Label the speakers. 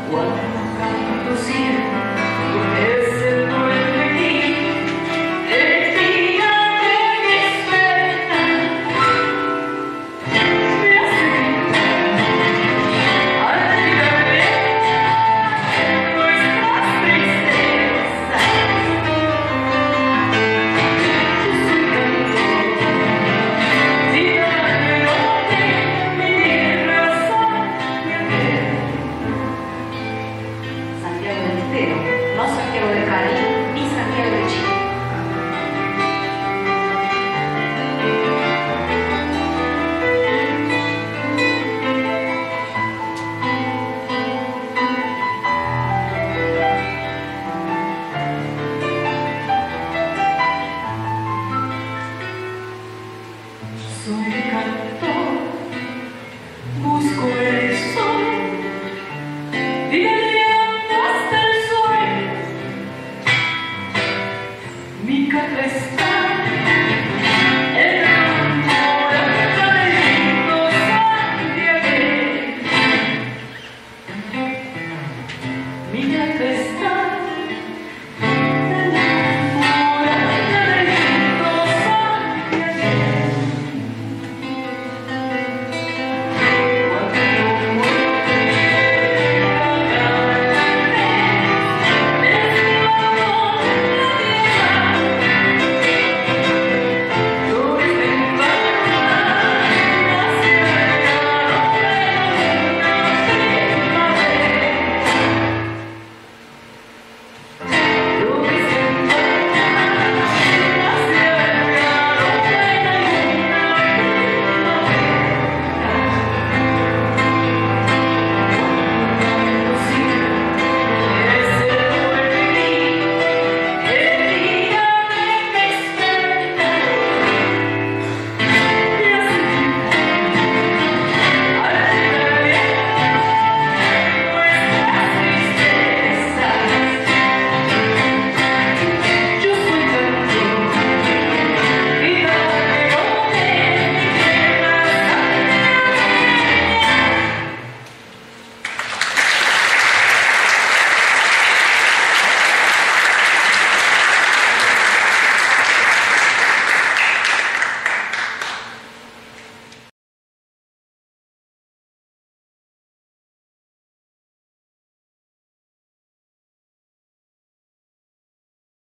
Speaker 1: Cuando canto siempre con ese buen venir, el día de despertar me hace olvidarme nuestras tristezas. Yo soy cantor, sin nombre mi razón de amor. Santiago del Estero, no Santiago de Cali, ni Santiago de Chile. Soy cantor, busco el sol y hasta el sol. Mi carta está en la morada del lindo santiagueño. Mi carta